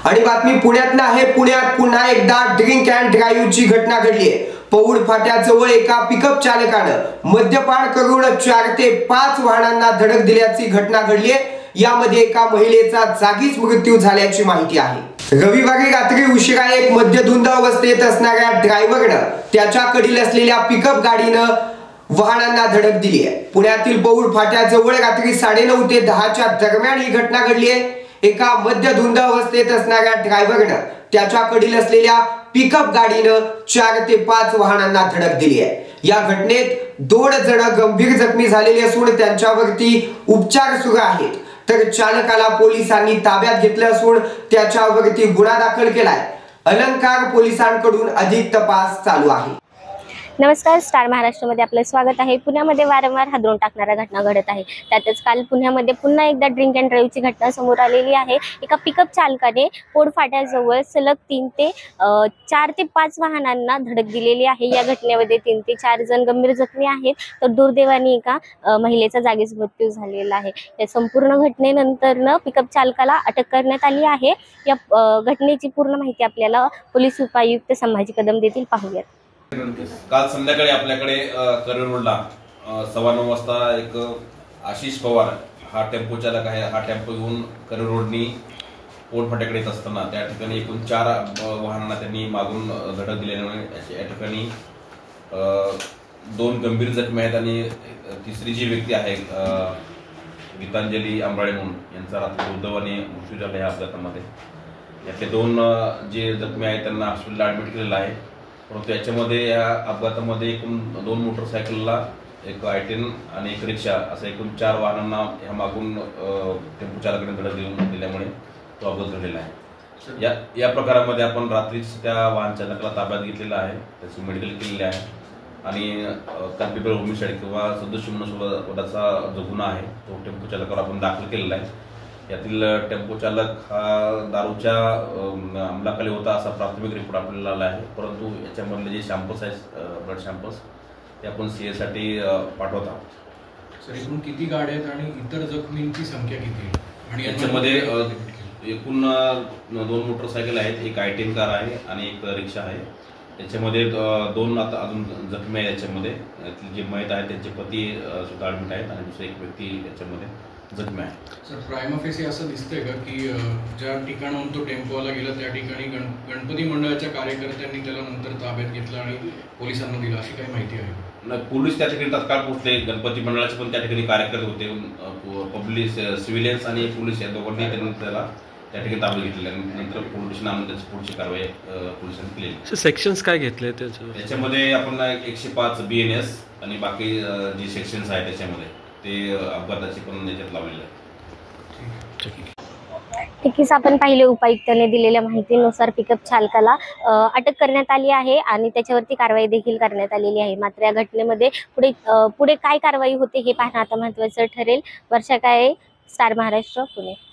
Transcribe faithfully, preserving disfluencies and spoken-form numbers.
आणि बातमी पुण्यात आहे। पुण्यात पुन्हा एकदा ड्रिंक अँड ड्राईव्हची घटना घडली आहे। पौड फाट्याजवळ एका पिकअप चालकानं मद्यपान करून चार ते पाच वाहनांना धडक दिल्याची घटना घडली आहे। यामध्ये एका महिलेचा जागीच मृत्यू झाल्याची माहिती आहे। रविवारी रात्री उशिरा एक मद्यधुंद अवस्थेत असणाऱ्या ड्रायव्हरनं त्याच्याकडील असलेल्या पिकअप गाडीनं वाहनांना धडक दिली आहे। पुण्यातील पौड फाट्याजवळ रात्री साडेनऊ ते दहाच्या दरम्यान ही घटना घडली आहे। एका मद्यधुंद अवस्थेत असणाऱ्या ड्रायव्हरनं त्याच्याकडील असलेल्या पिकअप गाडीनं चार ते पाच वाहनांना धडक दिली आहे। या घटनेत दोन जण गंभीर जखमी झालेले असून त्यांच्यावरती उपचार सुरू आहेत। तर चालकाला पोलिसांनी ताब्यात घेतलं असून त्याच्यावरती गुन्हा दाखल केलाय। अलंकार पोलिसांकडून अधिक तपास चालू आहे। नमस्कार, स्टार महाराष्ट्रामध्ये आपलं स्वागत आहे। पुण्यामध्ये वारंवार हादरून टाकणाऱ्या घटना घडत आहे। त्यातच काल पुण्यामध्ये पुन्हा एकदा ड्रिंक अँड ड्राईव्हची घटना समोर आलेली आहे। एका पिकअप चालकाने पौड फाट्याजवळ सलग तीन ते चार ते पाच वाहनांना धडक दिलेली आहे। या घटनेमध्ये तीन ते चार जण गंभीर जखमी आहेत, तर दुर्दैवाने एका महिलेचा जागीच मृत्यू झालेला आहे। या संपूर्ण घटनेनंतर पिकअप चालकाला अटक करण्यात आली आहे। या घटनेची पूर्ण माहिती आपल्याला पोलीस उपायुक्त संभाजी कदम देतील, पाहूयात। काल संध्याकाळी आपल्याकडे करेड रोडला सव्वा नऊ वाजता एक आशिष पवार हा टेम्पो चालक आहे। हा टेम्पो घेऊन करेड रोडनी पौड फाट्याकडे येत असताना त्या ठिकाणी एकूण चार वाहनांना त्यांनी मागून धडक दिल्याने या ठिकाणी दोन गंभीर जखमी आहेत आणि तिसरी जी व्यक्ती आहे गीतांजली आंबाळे म्हणून यांचा रात्री दुर्दैवाने मृत्यू झाला या अपघातामध्ये। यातले दोन जे जखमी आहेत त्यांना हॉस्पिटलला ऍडमिट केलेलं आहे। परंतु याच्यामध्ये या अपघातामध्ये एकूण दोन मोटरसायकलला, एक आय टेन आणि एक रिक्षा असं एकूण चार वाहनांना ह्या मागून टेम्पो चालकाने धडक देऊन दिल्यामुळे तो अपघात घडलेला आहे। या या प्रकारामध्ये आपण रात्रीच त्या वाहन चालकाला ताब्यात घेतलेला आहे, त्याची मेडिकल केलेली आहे आणि कल्पिबल होमिसाइड किंवा सदोष वधाचा जो गुन्हा आहे तो टेम्पो चालकावर आपण दाखल केलेला आहे। यातील टेम्पो चालक हा दारूच्या अंमलाखाली होता असा प्राथमिक रिपोर्ट आपल्याला आला आहे। परंतु याच्यामधले जे शॅम्पल्स आहेत ब्लड शॅम्पल्स ते आपण सीए साठी पाठवत आहोत। सर, एकूण किती गाड्या आहेत आणि इतर जखमींची संख्या किती आहे? आणि याच्यामध्ये एकूण दोन मोटरसायकल आहेत, एक आय टेन कार आहे आणि एक रिक्षा आहे। याच्यामध्ये दोन आता अजून जखमी आहेत। याच्यामध्ये जे मयत आहेत त्यांचे पती सुद्धा ऍडमिट आहेत आणि दुसरे एक व्यक्ती याच्यामध्ये जखमी आहे। सर, प्रायमा फेसी असं दिसतंय का की ज्या ठिकाणाहून तो टेम्पोवाला गेला त्या ठिकाणी गण गणपती मंडळाच्या कार्यकर्त्यांनी त्याला नंतर ताब्यात घेतलं आणि पोलिसांना दिलं, अशी काही माहिती आहे? नाही, पोलीस त्या ठिकाणी तात्काळ पोहोचले। गणपती मंडळाचे पण त्या ठिकाणी कार्यकर्ते होते, पब्लिक सिव्हिलियन्स आणि पोलीस या दोघांनी त्यांनी त्याला त्या ठिकाणी ताब्यात घेतले आणि नंतर पोलिसांना आणून त्याची पुढची कारवाई पोलिसांनी केली। सेक्शन्स काय घेतले त्याच्यामध्ये? आपण एकशे पाच बी एन एस आणि बाकी जे सेक्शन्स आहेत त्याच्यामध्ये ते अपघाताचे पण याच्यात लावलेले आहेत। नक्कीच आपण पाहिले उपायुक्तांनी दिलेल्या माहितीनुसार पिकअप चालकाला अटक करण्यात आली आहे आणि त्याच्यावरती कारवाई देखील करण्यात आलेली आहे। मात्र या घटनेमध्ये पुढे पुढे काय कारवाई होते हे पाहणं आता महत्त्वाचं ठरेल। वर्षा काळे, स्टार महाराष्ट्र, पुणे।